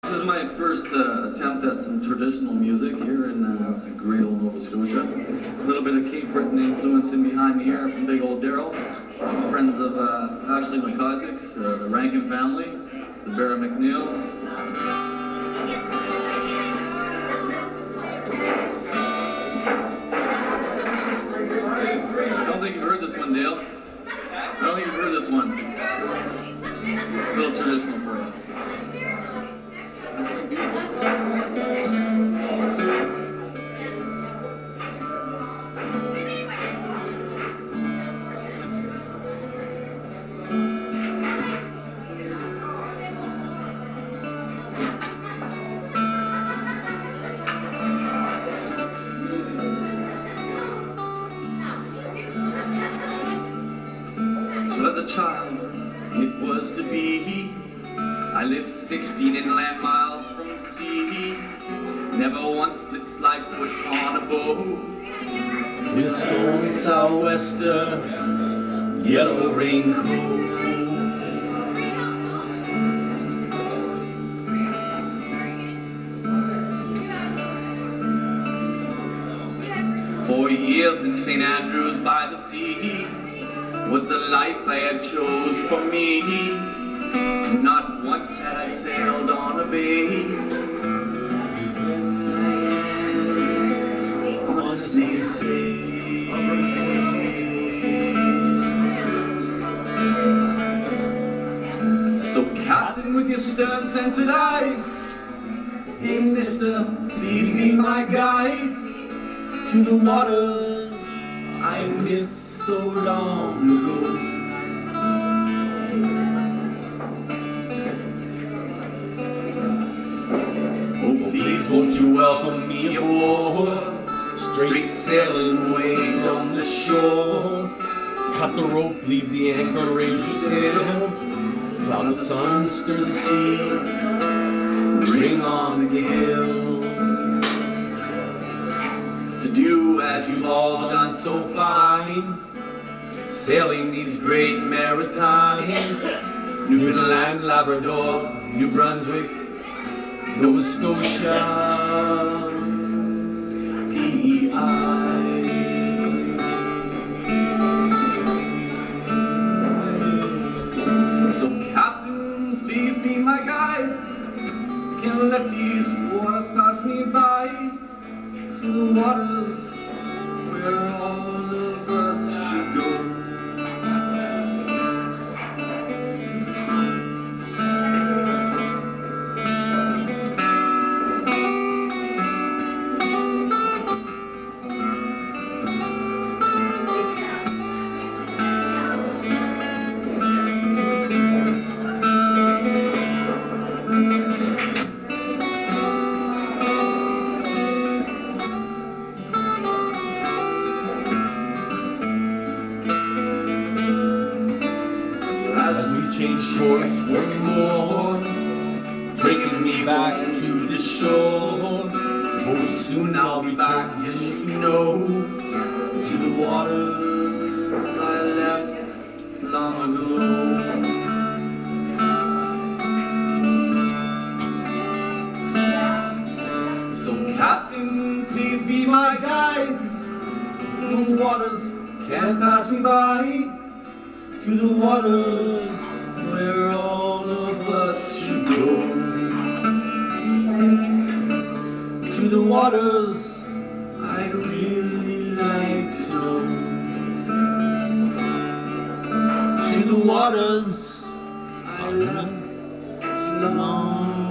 This is my first attempt at some traditional music here in great old Nova Scotia. A little bit of Cape Breton influence in behind me here from big old Daryl. Friends of Ashley McCosicks, the Rankin family, the Barra McNeils. I don't think you've heard this one, Dale. I don't think you've heard this one. A little traditional for you. So as a child, it was to be. I lived 16 inland miles from the sea. Never once slipped slide foot on a boat. With a stormy sou'wester, yellow raincoat. For years in St. Andrews by the sea was the life I had chose for me. Not once had I sailed on a bay. Honestly say. So captain with your stern-scented eyes, hey mister, please be my guide to the waters I missed so long ago. Oh, please won't you welcome me aboard? Straight sailing way down the shore. Cut the rope, leave the anchor, raise the sail. Cloud the sun, stir the sea, bring on the gale. To do as you've all done so fine, sailing these great maritimes, Newfoundland, Labrador, New Brunswick, Nova Scotia, PEI. So captain, please be my guide. Can't let these waters pass me by. To the waters where all of us should go. As we change course once more, taking me back to the shore. Oh, soon I'll be back, yes you know, to the waters I left long ago. So captain, please be my guide. The waters can't pass me by. To the waters where all of us should go. To the waters I'd really like to know. To the waters I left long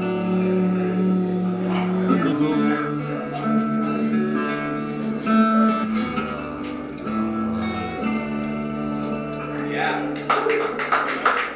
ago. Yeah.